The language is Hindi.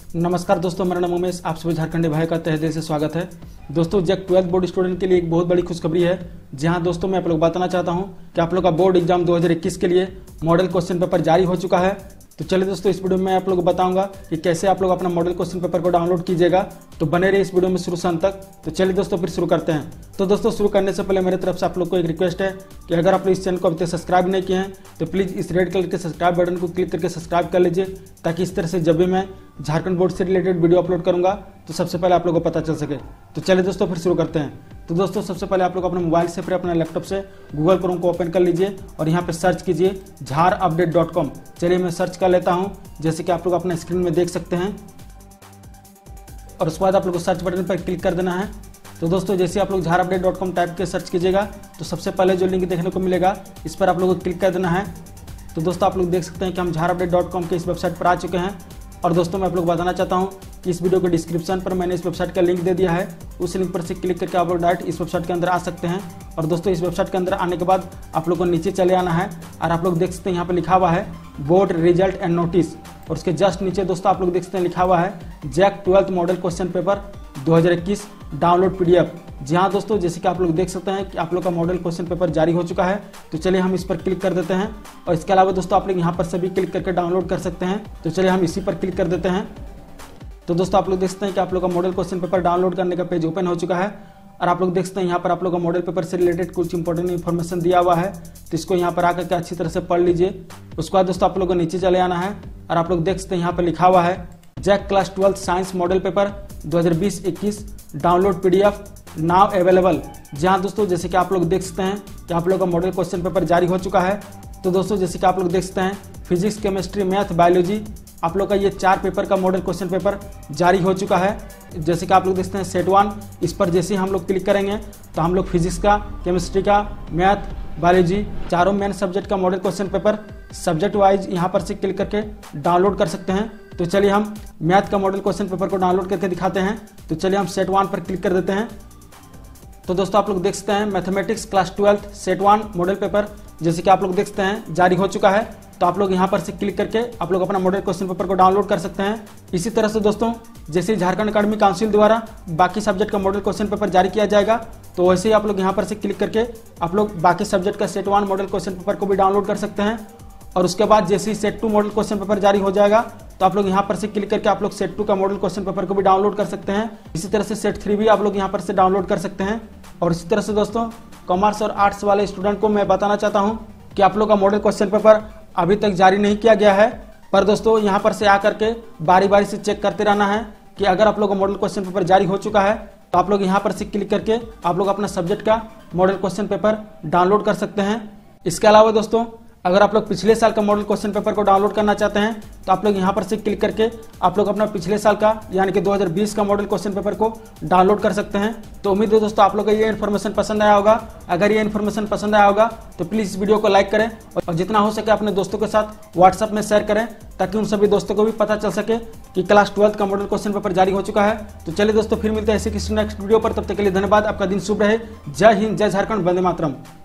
नमस्कार दोस्तों, मेरा नाम उमेश, आप सभी झारखंडी भाई का तहे दिल से स्वागत है। दोस्तों, जैक 12th बोर्ड स्टूडेंट के लिए एक बहुत बड़ी खुशखबरी है। जहां दोस्तों मैं आप लोग बताना चाहता हूं कि आप लोग का बोर्ड एग्जाम 2021 के लिए मॉडल क्वेश्चन पेपर जारी हो चुका है। तो चलिए दोस्तों, इस वीडियो में आप लोग को बताऊंगा कि कैसे आप लोग अपना मॉडल क्वेश्चन पेपर को डाउनलोड कीजिएगा। तो बने रहिए इस वीडियो में शुरू से अंत तक। तो चलिए दोस्तों फिर शुरू करते हैं। तो दोस्तों, शुरू करने से पहले मेरी तरफ से आप लोग को एक रिक्वेस्ट है कि अगर आप लोग इस चैनल को अभी तक सब्सक्राइब नहीं किए हैं तो प्लीज़ इस रेड कलर के सब्सक्राइब बटन को क्लिक करके सब्सक्राइब कर लीजिए, ताकि इस तरह से जब भी मैं झारखंड बोर्ड से रिलेटेड वीडियो अपलोड करूंगा तो सबसे पहले आप लोगों को पता चल सके। तो चलिए दोस्तों फिर शुरू करते हैं। तो दोस्तों, सबसे पहले आप लोग अपने मोबाइल से फिर अपने लैपटॉप से गूगल क्रोम को ओपन कर लीजिए और यहाँ पे सर्च कीजिए झारupdate.com। चलिए मैं सर्च कर लेता हूँ, जैसे कि आप लोग अपने स्क्रीन में देख सकते हैं। और उसके बाद आप लोग को सर्च बटन पर क्लिक कर देना है। तो दोस्तों, जैसे आप लोग झारupdate.com टाइप के सर्च कीजिएगा तो सबसे पहले जो लिंक देखने को मिलेगा इस पर आप लोगों को क्लिक कर देना है। तो दोस्तों, आप लोग देख सकते हैं कि हम झारupdate.com के इस वेबसाइट पर आ चुके हैं। और दोस्तों, मैं आप लोग बताना चाहता हूं कि इस वीडियो के डिस्क्रिप्शन पर मैंने इस वेबसाइट का लिंक दे दिया है। उस लिंक पर से क्लिक करके आप लोग डायरेक्ट इस वेबसाइट के अंदर आ सकते हैं। और दोस्तों, इस वेबसाइट के अंदर आने के बाद आप लोग को नीचे चले आना है और आप लोग देख सकते हैं यहाँ पर लिखा हुआ है बोर्ड रिजल्ट एंड नोटिस। और उसके जस्ट नीचे दोस्तों आप लोग देख सकते हैं लिखा हुआ है JAC 12th model question paper 2021 download PDF। जी हाँ दोस्तों, जैसे कि आप लोग देख सकते हैं कि आप लोग का मॉडल क्वेश्चन पेपर जारी हो चुका है। तो चलिए हम इस पर क्लिक कर देते हैं। और इसके अलावा दोस्तों आप लोग यहाँ पर से भी क्लिक करके डाउनलोड कर सकते हैं। तो चलिए हम इसी पर क्लिक कर देते हैं। तो दोस्तों, आप लोग देख सकते हैं कि आप लोग का मॉडल क्वेश्चन पेपर डाउनलोड करने का पेज ओपन हो चुका है। और आप लोग देख सकते हैं यहाँ पर आप लोग का मॉडल पेपर से रिलेटेड कुछ इंपॉर्टेंट इन्फॉर्मेशन दिया हुआ है। तो इसको यहाँ पर आकर के अच्छी तरह से पढ़ लीजिए। उसके बाद दोस्तों आप लोग को नीचे चले आना है और आप लोग देख सकते हैं यहाँ पर लिखा हुआ है JAC class 12th science model paper 2020-21 download PDF now available. जहाँ दोस्तों, जैसे कि आप लोग देख सकते हैं कि आप लोग का मॉडल क्वेश्चन पेपर जारी हो चुका है। तो दोस्तों, जैसे कि आप लोग देख सकते हैं फिजिक्स, केमिस्ट्री, मैथ, बायोलॉजी, आप लोग का ये 4 पेपर का मॉडल क्वेश्चन पेपर जारी हो चुका है। जैसे कि आप लोग देखते हैं सेट 1, इस पर जैसे ही हम लोग क्लिक करेंगे तो हम लोग फिजिक्स का, केमिस्ट्री का, मैथ, बायोलॉजी चारों मेन सब्जेक्ट का model question paper subject wise यहाँ पर से क्लिक करके डाउनलोड कर सकते हैं। तो चलिए हम मैथ का मॉडल क्वेश्चन पेपर को डाउनलोड करके दिखाते हैं। तो चलिए हम सेट 1 पर क्लिक कर देते हैं। तो दोस्तों, आप लोग देख सकते हैं mathematics class 12th set 1 model paper जैसे कि आप लोग देख सकते हैं जारी हो चुका है। तो आप लोग यहाँ पर से क्लिक करके आप लोग अपना मॉडल क्वेश्चन पेपर को डाउनलोड कर सकते हैं। इसी तरह से दोस्तों, जैसे झारखंड एकेडमिक काउंसिल द्वारा बाकी सब्जेक्ट का मॉडल क्वेश्चन पेपर जारी किया जाएगा, तो वैसे ही आप लोग यहाँ पर से क्लिक करके आप लोग बाकी सब्जेक्ट का सेट 1 मॉडल क्वेश्चन पेपर को भी डाउनलोड कर सकते हैं। और उसके बाद जैसे ही सेट 2 मॉडल क्वेश्चन पेपर जारी हो जाएगा तो आप लोग यहाँ पर से क्लिक करके आप लोग सेट 2 का मॉडल क्वेश्चन पेपर को भी डाउनलोड कर सकते हैं। इसी तरह से सेट 3 भी आप लोग यहाँ पर से डाउनलोड कर सकते हैं। और इसी तरह से दोस्तों, कॉमर्स और आर्ट्स वाले स्टूडेंट को मैं बताना चाहता हूँ कि आप लोग का मॉडल क्वेश्चन पेपर अभी तक जारी नहीं किया गया है, पर दोस्तों यहाँ पर से आकर के बारी बारी से चेक करते रहना है कि अगर आप लोग का मॉडल क्वेश्चन पेपर जारी हो चुका है तो आप लोग यहाँ पर से क्लिक करके आप लोग अपना सब्जेक्ट का मॉडल क्वेश्चन पेपर डाउनलोड कर सकते हैं। इसके अलावा दोस्तों, अगर आप लोग पिछले साल का मॉडल क्वेश्चन पेपर को डाउनलोड करना चाहते हैं तो आप लोग यहाँ पर से क्लिक करके आप लोग अपना पिछले साल का यानी कि 2020 का मॉडल क्वेश्चन पेपर को डाउनलोड कर सकते हैं। तो उम्मीद है दोस्तों आप लोग को ये इन्फॉर्मेशन पसंद आया होगा। अगर ये इन्फॉर्मेशन पसंद आया होगा तो प्लीज़ इस वीडियो को लाइक करें और जितना हो सके अपने दोस्तों के साथ व्हाट्सएप में शेयर करें, ताकि उन सभी दोस्तों को भी पता चल सके कि क्लास 12th का मॉडल क्वेश्चन पेपर जारी हो चुका है। तो चलिए दोस्तों, फिर मिलते हैं ऐसे किसी नेक्स्ट वीडियो पर। तब तक के लिए धन्यवाद। आपका दिन शुभ रहे। जय हिंद, जय झारखंड, वंदे मातरम।